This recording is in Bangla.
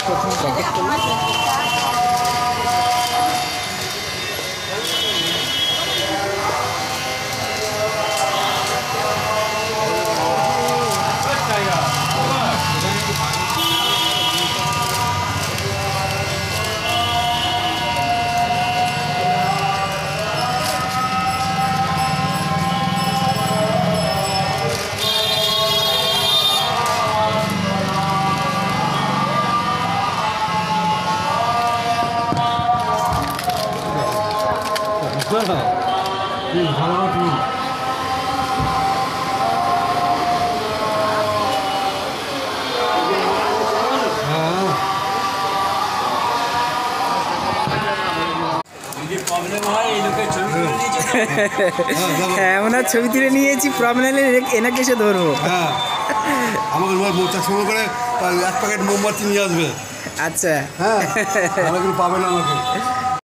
প্রথম প্যাকেট করলাম। এমন আর ছবি তুলে নিয়েছি, প্রবলেম এনাকে এসে ধরবো। হ্যাঁ, আমাকে মোচার সময় করে 1 প্যাকেট মোমবাতি নিয়ে আসবে। আচ্ছা, হ্যাঁ, পাবে না আমাকে।